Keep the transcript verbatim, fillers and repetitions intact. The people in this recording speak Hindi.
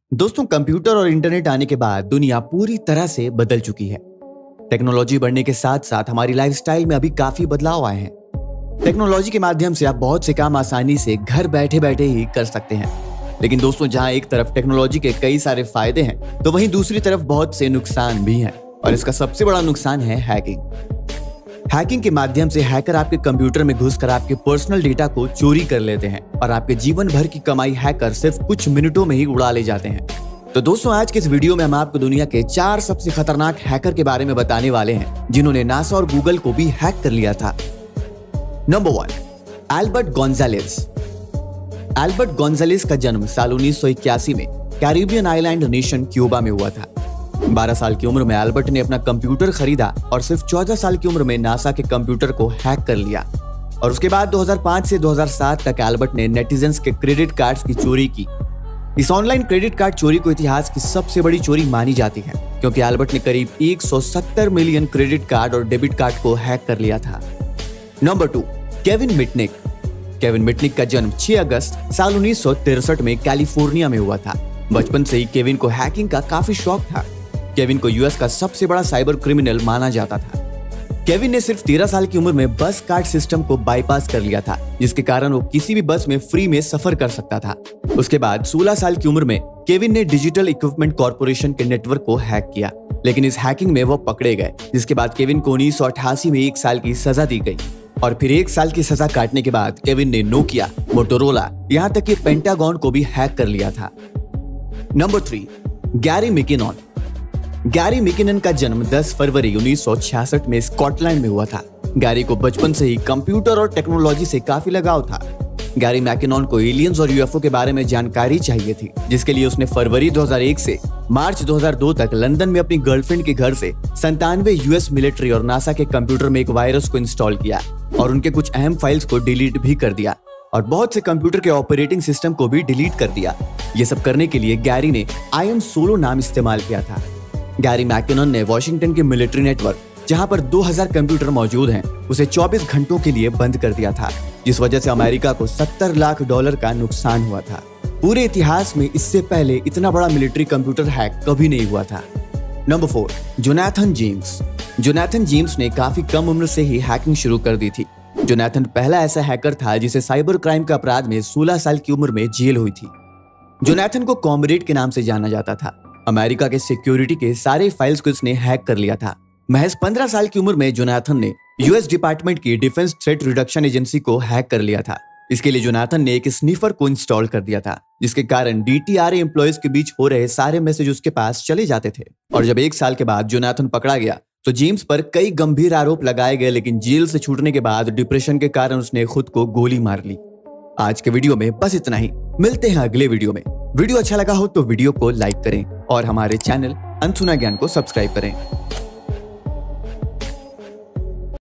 दोस्तों, कंप्यूटर और इंटरनेट आने के बाद दुनिया पूरी तरह से बदल चुकी है। टेक्नोलॉजी बढ़ने के साथ साथ हमारी लाइफस्टाइल में अभी काफी बदलाव आए हैं। टेक्नोलॉजी के माध्यम से आप बहुत से काम आसानी से घर बैठे बैठे ही कर सकते हैं। लेकिन दोस्तों, जहां एक तरफ टेक्नोलॉजी के कई सारे फायदे हैं, तो वहीं दूसरी तरफ बहुत से नुकसान भी हैं। और इसका सबसे बड़ा नुकसान है हैकिंग। हैकिंग के माध्यम से हैकर आपके कंप्यूटर में घुसकर आपके पर्सनल डेटा को चोरी कर लेते हैं और आपके जीवन भर की कमाई हैकर सिर्फ कुछ मिनटों में ही उड़ा ले जाते हैं। तो दोस्तों, आज के इस वीडियो में हम आपको दुनिया के चार सबसे खतरनाक हैकर के बारे में बताने वाले हैं, जिन्होंने नासा और गूगल को भी हैक कर लिया था। Number one, Albert Gonzalez. Albert Gonzalez का जन्म साल उन्नीस सौ इक्यासी में कैरिबियन आइलैंड नेशन क्यूबा में हुआ था। बारह साल की उम्र में एल्बर्ट ने अपना कंप्यूटर खरीदा और सिर्फ चौदह साल की उम्र में नासा के कंप्यूटर को हैक कर लिया। और उसके बाद दो हज़ार पाँच से दो हज़ार सात तक एल्बर्ट ने नेटिजन्स के क्रेडिट कार्ड्स की चोरी की। इस ऑनलाइन क्रेडिट कार्ड चोरी को इतिहास की सबसे बड़ी चोरी मानी जाती है, क्योंकि एल्बर्ट ने करीब एक सौ सत्तर मिलियन क्रेडिट कार्ड और डेबिट कार्ड को हैक कर लिया था। Number two, Kevin Mitnick. Kevin Mitnick का जन्म छह अगस्त साल उन्नीस सौ तिरसठ में कैलिफोर्निया में हुआ था। बचपन से ही केविन को हैकिंग का काफी शौक था। केविन को यूएस का सबसे बड़ा साइबर क्रिमिनल माना जाता था। केविन ने सिर्फ तेरह साल की उम्र में बस कार्ड सिस्टम को बाईपास कर लिया था, जिसके कारण वो किसी भी बस में फ्री में सफर कर सकता था। उसके बाद सोलह साल की उम्र में केविन ने डिजिटल इक्विपमेंट कॉर्पोरेशन के नेटवर्क को हैक किया, लेकिन इस हैकिंग में वो पकड़े गए, जिसके बाद केविन को उन्नीस सौ अठासी में एक साल की सजा दी गई। और फिर एक साल की सजा काटने के बाद केविन ने नोकिया, मोटोरोला, यहाँ तक कि पेंटागन को भी हैक कर लिया था। Number three, Gary McKinnon. Gary McKinnon का जन्म दस फरवरी उन्नीस सौ छियासठ में स्कॉटलैंड में हुआ था। गैरी को बचपन से ही कंप्यूटर और टेक्नोलॉजी से काफी लगाव था। गैरी मैकिनन को एलियंस और यूएफओ के बारे में जानकारी चाहिए थी, जिसके लिए उसने फरवरी दो हज़ार एक से मार्च दो हज़ार दो तक लंदन में अपनी गर्लफ्रेंड के घर से संतानवे यूएस मिलिट्री और नासा के कंप्यूटर में एक वायरस को इंस्टॉल किया और उनके कुछ अहम फाइल्स को डिलीट भी कर दिया और बहुत से कंप्यूटर के ऑपरेटिंग सिस्टम को भी डिलीट कर दिया। ये सब करने के लिए गैरी ने आई एम सोलो नाम इस्तेमाल किया था। गैरी मैकिनन ने वॉशिंगटन के मिलिट्री नेटवर्क, जहां पर दो हज़ार कंप्यूटर मौजूद हैं, उसे चौबीस घंटों के लिए बंद कर दिया था, जिस वजह से अमेरिका को सत्तर लाख डॉलर का नुकसान हुआ था। पूरे इतिहास में इससे पहले इतना बड़ा मिलिट्री कंप्यूटर हैक कभी नहीं हुआ था। Number four, Jonathan James. Jonathan James ने काफी कम उम्र से ही हैकिंग शुरू कर दी थी। जोनाथन पहला ऐसा हैकर था जिसे साइबर क्राइम के अपराध में सोलह साल की उम्र में जेल हुई थी। जोनाथन को कॉमरेड के नाम से जाना जाता था। अमेरिका के सिक्योरिटी के सारे फाइल्स को इसने हैक कर लिया था। महज पंद्रह साल की उम्र में जोनाथन ने यूएस डिपार्टमेंट की डिफेंस थ्रेट रिडक्शन एजेंसी को हैक कर लिया था। इसके लिए जोनाथन ने एक स्नीफर को इंस्टॉल कर दिया था, जिसके कारण डीटीआरए एम्प्लॉयज के बीच हो रहे सारे मैसेज उसके पास चले जाते थे। और जब एक साल के बाद जोनाथन पकड़ा गया तो जेम्स पर कई गंभीर आरोप लगाए गए, लेकिन जेल से छूटने के बाद डिप्रेशन के कारण उसने खुद को गोली मार ली। आज के वीडियो में बस इतना ही। मिलते हैं अगले वीडियो में। वीडियो अच्छा लगा हो तो वीडियो को लाइक करें और हमारे चैनल अनसुना ज्ञान को सब्सक्राइब करें।